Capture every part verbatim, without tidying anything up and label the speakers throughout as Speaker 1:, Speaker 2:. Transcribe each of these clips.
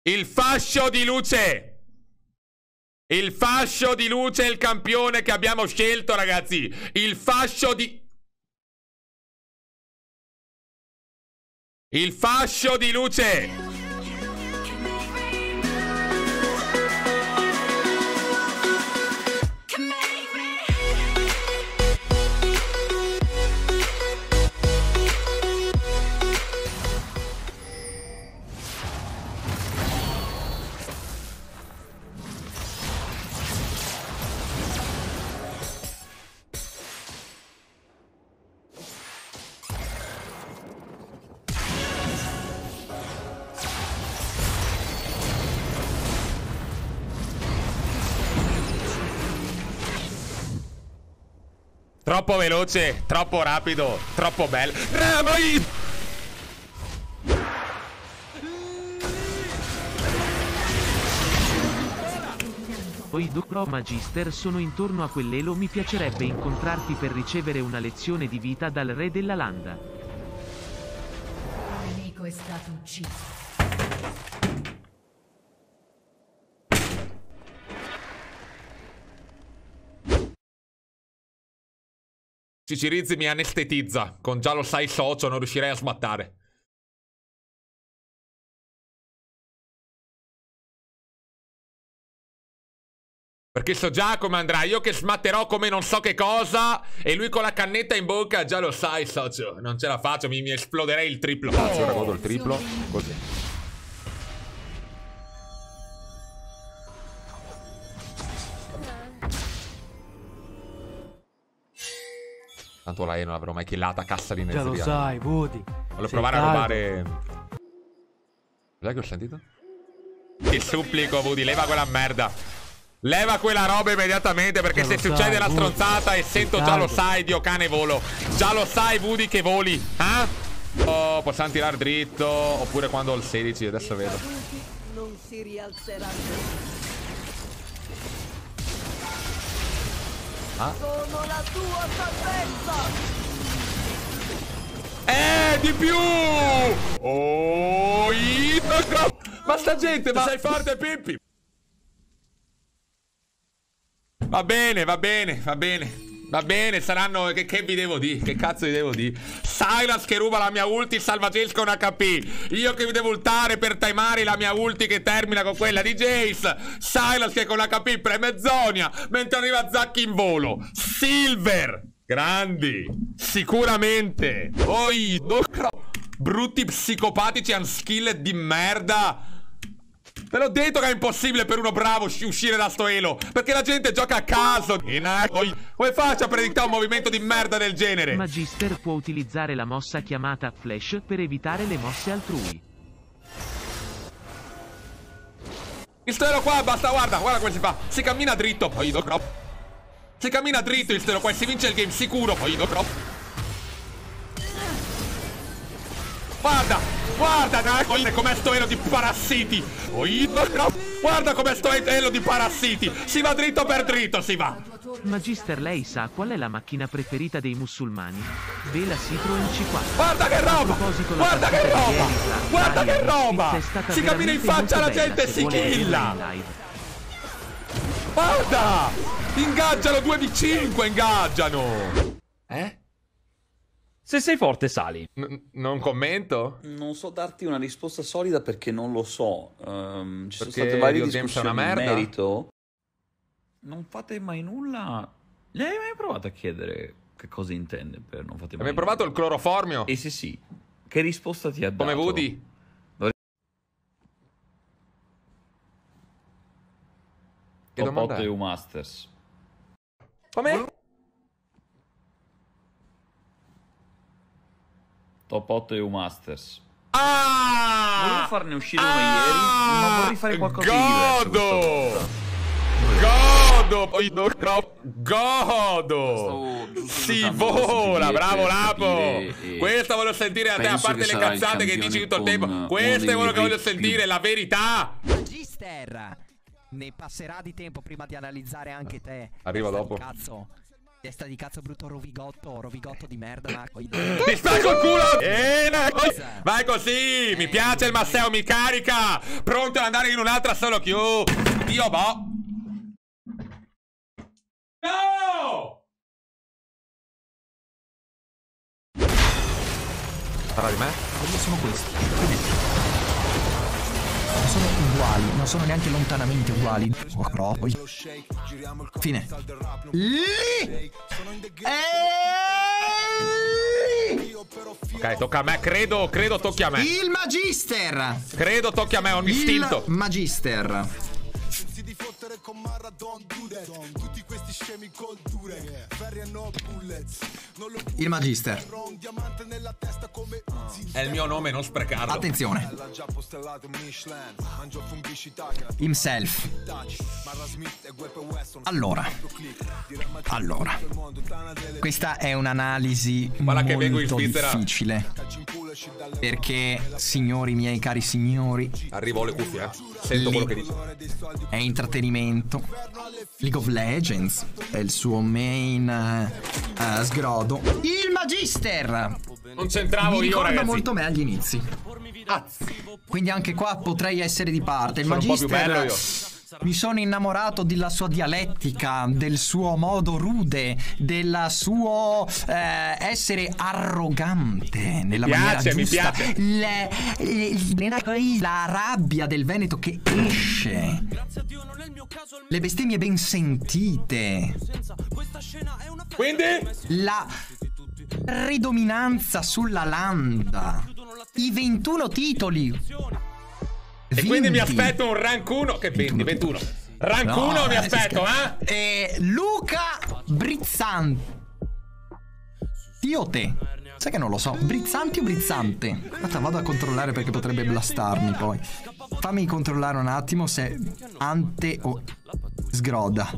Speaker 1: Il fascio di luce. Il fascio di luce è il campione che abbiamo scelto, ragazzi. Il fascio di... Il fascio di luce. Troppo veloce, troppo rapido, troppo bello. Ramai!
Speaker 2: Poi Docro Magister sono intorno a quell'elo. Mi piacerebbe incontrarti per ricevere una lezione di vita dal re della landa.
Speaker 3: Il nemico è stato ucciso.
Speaker 1: Cicirizzi mi anestetizza. Con già lo sai socio non riuscirei a smattare. Perché so già come andrà. Io che smatterò come non so che cosa. E lui con la cannetta in bocca. Già lo sai socio. Non ce la faccio. Mi, mi esploderei il triplo. Cazzo, ora godo il triplo. Così. Tanto la E non l'avrò mai killata, cassa di energia.
Speaker 4: Già lo sai, Woody.
Speaker 1: Voglio provare a rubare. Cos'è che ho sentito? Ti supplico, Woody, leva quella merda. Leva quella roba immediatamente, perché se succede la stronzata e sento già lo sai, Dio cane volo. Già lo sai, Woody, che voli. Eh? Oh, possiamo tirare dritto. Oppure quando ho il sedici, adesso vedo.
Speaker 5: Non si rialzeranno.
Speaker 1: Ah.
Speaker 5: Sono la tua salvezza!
Speaker 1: Eh, di più! Oh, ma sta gente, ma sei forte, Pippi! Va bene, va bene, va bene. Va bene, saranno... Che, che vi devo dire? Che cazzo vi devo dire? Sylas che ruba la mia ulti, salvagés con H P. Io che vi devo ultare per timare la mia ulti che termina con quella di Jace. Sylas che con l'H P preme Zonia, mentre arriva Zack in volo. Silver! Grandi! Sicuramente! Oi, brutti psicopatici unskilled di merda! Ve l'ho detto che è impossibile per uno bravo uscire da sto elo, perché la gente gioca a caso. Come faccio a predittare un movimento di merda del genere?
Speaker 2: Magister può utilizzare la mossa chiamata Flash per evitare le mosse altrui.
Speaker 1: Il stelo qua basta, guarda, guarda come si fa. Si cammina dritto, poi do crop. Si cammina dritto il stelo qua e si vince il game sicuro, poi do crop. Guarda, guarda com'è sto elo di parassiti. Guarda com'è sto elo di parassiti. Si va dritto per dritto, si va.
Speaker 2: Magister, lei sa qual è la macchina preferita dei musulmani? Vela Citroen C quattro.
Speaker 1: Guarda che roba, guarda che roba, guarda che roba. Si cammina in faccia alla gente e si killa. Guarda, ingaggiano due di cinque, ingaggiano. Eh?
Speaker 6: Se sei forte, sali.
Speaker 1: N non commento?
Speaker 7: Non so darti una risposta solida perché non lo so. Um, ci
Speaker 1: perché
Speaker 7: sono state varie
Speaker 1: Video
Speaker 7: discussioni
Speaker 1: una merda?
Speaker 7: in merito. Non fate mai nulla? Lei hai mai provato a chiedere che cosa intende per non fate mai
Speaker 1: Hai mai
Speaker 7: nulla?
Speaker 1: provato il cloroformio?
Speaker 7: E se sì, che risposta ti ha dato?
Speaker 1: Come Woody? Che
Speaker 7: Top
Speaker 1: domanda
Speaker 7: otto
Speaker 1: è?
Speaker 7: E U Masters.
Speaker 1: Come?
Speaker 7: Top otto E U Masters.
Speaker 1: Ah!
Speaker 7: Volevo farne uscire uno
Speaker 1: ah!
Speaker 7: ieri, ma vorrei fare qualcosa
Speaker 1: Godo!
Speaker 7: di diverso.
Speaker 1: Godo! Godo! Si vola! Bravo Lapo! Questa voglio sentire da te, a parte le cazzate che dici tutto il tempo. Questa è quello che voglio sentire, la verità!
Speaker 8: Magister! Ne passerà di tempo prima di analizzare anche te.
Speaker 1: Arriva dopo.
Speaker 8: Cazzo.
Speaker 4: Testa di cazzo brutto rovigotto, rovigotto di merda, ma poi...
Speaker 1: Ti spacco il culo! Bene! Vai così! Mi piace il Masseo, mi carica! Pronto ad andare in un'altra solo queue! Dio boh! No! Parla di me?
Speaker 4: Io sono questi. Non sono uguali, non sono neanche lontanamente uguali. Oh, no, poi. Fine. Lì!
Speaker 1: Ok, tocca a me, credo, credo tocchi a me.
Speaker 4: Il Magister!
Speaker 1: Credo tocchi a me, ho un istinto.
Speaker 4: Il Magister. Il Magister.
Speaker 1: È il mio nome, non sprecarlo.
Speaker 4: Attenzione. Himself. Allora. Allora. Questa è un'analisi molto
Speaker 1: vengo in Svizzera.
Speaker 4: difficile. Perché, signori miei cari signori,
Speaker 1: arrivo alle cuffie, eh. Sento quello che dici.
Speaker 4: È intrattenimento. League of Legends è il suo main uh, uh, sgrodo. Il Magister
Speaker 1: non c'entravo io,
Speaker 4: ricorda
Speaker 1: ragazzi.
Speaker 4: molto me agli inizi.
Speaker 1: Ah.
Speaker 4: Quindi anche qua potrei essere di parte. Il
Speaker 1: Sono
Speaker 4: Magister,
Speaker 1: un po' più bello io.
Speaker 4: Mi sono innamorato della sua dialettica, del suo modo rude, del suo eh, essere arrogante nella
Speaker 1: mi
Speaker 4: maniera
Speaker 1: piace,
Speaker 4: giusta.
Speaker 1: Mi piace,
Speaker 4: le, le, la rabbia del Veneto che esce. Le bestemmie ben sentite.
Speaker 1: Quindi?
Speaker 4: La predominanza sulla landa. I ventuno titoli.
Speaker 1: E
Speaker 4: vinti.
Speaker 1: quindi mi aspetto un rank uno. Che venti? ventuno. Rank
Speaker 4: No,
Speaker 1: uno mi
Speaker 4: eh,
Speaker 1: aspetto, eh?
Speaker 4: E Luca Brizzanti. Io te. Sai che non lo so. Brizzanti o Brizzante? Aspetta, vado a controllare perché potrebbe blastarmi poi. Fammi controllare un attimo se Ante o Sgroda.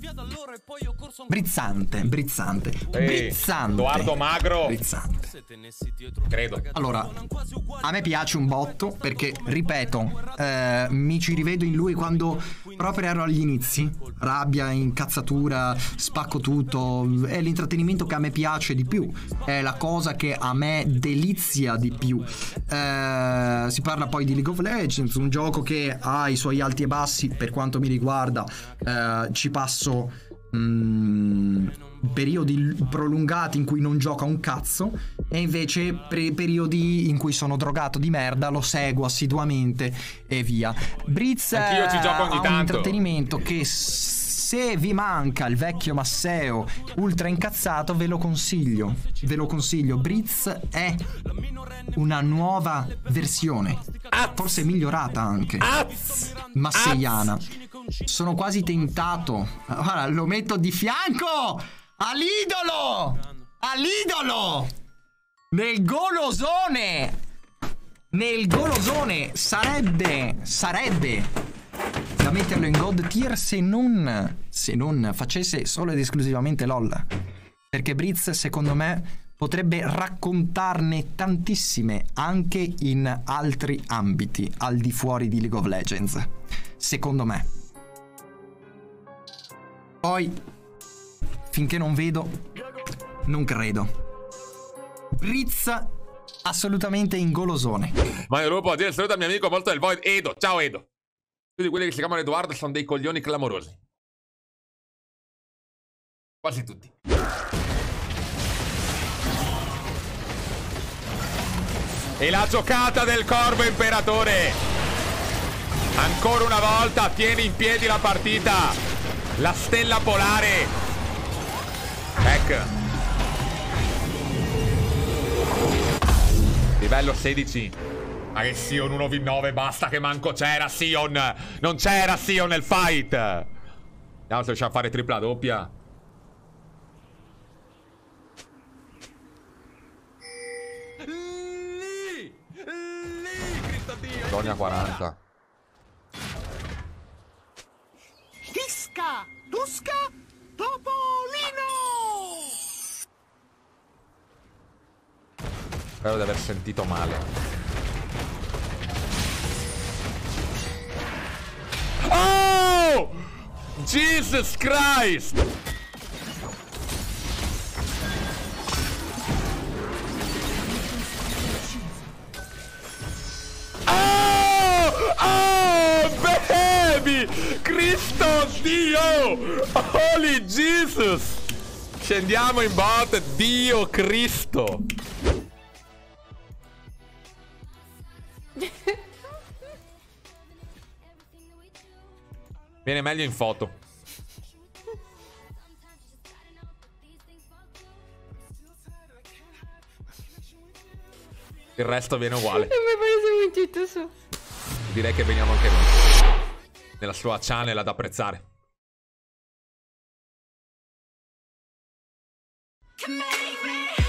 Speaker 4: Brizzante, Brizzante.
Speaker 1: Ehi,
Speaker 4: Brizzante.
Speaker 1: Edoardo Magro.
Speaker 4: Brizzante.
Speaker 1: Credo.
Speaker 4: Allora, a me piace un botto perché, ripeto, eh, mi ci rivedo in lui quando proprio ero agli inizi. Rabbia, incazzatura, spacco tutto. È l'intrattenimento che a me piace di più. È la cosa che a me delizia di più. Eh, si parla poi di League of Legends, un gioco che ha i suoi alti e bassi. Per quanto mi riguarda, eh, ci passo mm, periodi prolungati in cui non gioco un cazzo, e invece pre- periodi in cui sono drogato di merda lo seguo assiduamente e via. Brizz
Speaker 1: Anch'io ci gioco ogni
Speaker 4: ha un
Speaker 1: tanto.
Speaker 4: intrattenimento che, se vi manca il vecchio Masseo ultra incazzato, ve lo consiglio. Ve lo consiglio. Brizz è una nuova versione, forse migliorata anche, masseiana. Sono quasi tentato. Guarda, lo metto di fianco all'idolo! All'idolo! Nel golosone! Nel golosone! Sarebbe, sarebbe da metterlo in God tier se non, se non facesse solo ed esclusivamente LOL. Perché Brizz, secondo me, potrebbe raccontarne tantissime anche in altri ambiti, al di fuori di League of Legends. Secondo me. Poi, finché non vedo, non credo. Brizz assolutamente in golosone.
Speaker 1: Ma io può dire saluto al mio amico molto del Void, Edo. Ciao Edo. Tutti quelli che si chiamano Edoardo sono dei coglioni clamorosi. Quasi tutti. E la giocata del Corvo Imperatore. Ancora una volta tiene in piedi la partita la stella polare. Ec. Livello sedici. Ma che Sion uno v nove, basta che manco c'era Sion. Non c'era Sion nel fight. Vediamo se riusciamo a fare tripla doppia. Lì! Lì, Cristo Dio! Dogna quaranta.
Speaker 5: Tisca! Tusca! Topolino!
Speaker 1: Spero di aver sentito male. Oh! Jesus Christ! Cristo Dio! Holy Jesus! Scendiamo in bot, Dio Cristo! Viene meglio in foto. Il resto viene uguale.
Speaker 8: Non mi pare un tutto su.
Speaker 1: Direi che veniamo anche noi nella sua channel ad apprezzare.
Speaker 5: Can make me